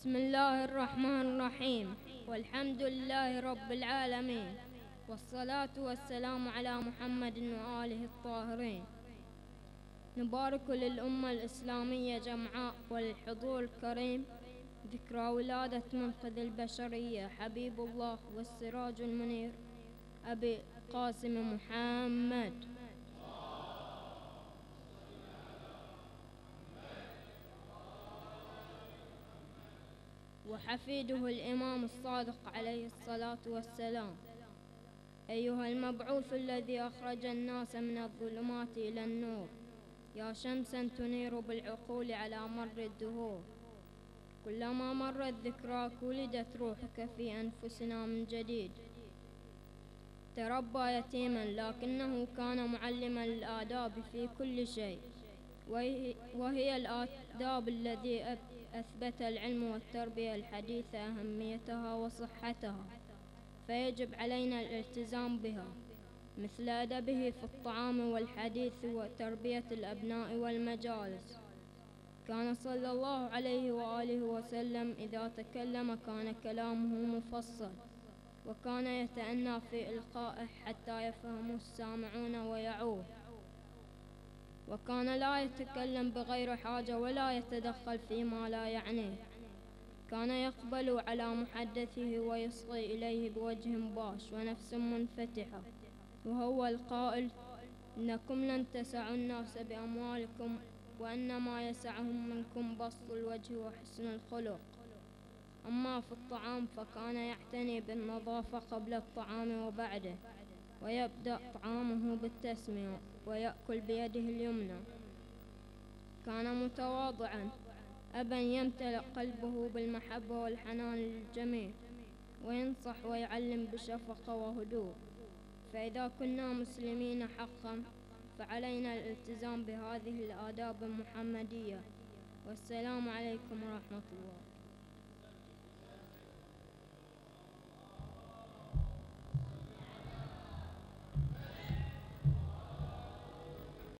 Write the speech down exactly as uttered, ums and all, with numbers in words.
بسم الله الرحمن الرحيم، والحمد لله رب العالمين، والصلاة والسلام على محمد وآله الطاهرين. نبارك للأمة الإسلامية جمعاء وللحضور الكريم ذكرى ولادة منقذ البشرية حبيب الله والسراج المنير أبي قاسم محمد، وحفيده الإمام الصادق عليه الصلاة والسلام. أيها المبعوث الذي أخرج الناس من الظلمات إلى النور، يا شمسا تنير بالعقول على مر الدهور، كلما مرت ذكراك ولدت روحك في أنفسنا من جديد. تربى يتيما لكنه كان معلما للآداب في كل شيء، وهي الآداب التي أثبت العلم والتربية الحديثة أهميتها وصحتها، فيجب علينا الالتزام بها، مثل أدبه في الطعام والحديث وتربية الأبناء والمجالس. كان صلى الله عليه وآله وسلم إذا تكلم كان كلامه مفصل، وكان يتأنى في إلقائه حتى يفهمه السامعون ويعوه، وكان لا يتكلم بغير حاجة ولا يتدخل فيما لا يعنيه. كان يقبل على محدثه ويصغي إليه بوجه باش ونفس منفتحة، وهو القائل: إنكم لن تسعوا الناس بأموالكم، وإنما يسعهم منكم بسط الوجه وحسن الخلق. أما في الطعام فكان يعتني بالنظافة قبل الطعام وبعده، ويبدأ طعامه بالتسمية ويأكل بيده اليمنى. كان متواضعا، أبا يمتلئ قلبه بالمحبة والحنان للجميع، وينصح ويعلم بشفقة وهدوء. فإذا كنا مسلمين حقا فعلينا الالتزام بهذه الآداب المحمدية. والسلام عليكم ورحمة الله.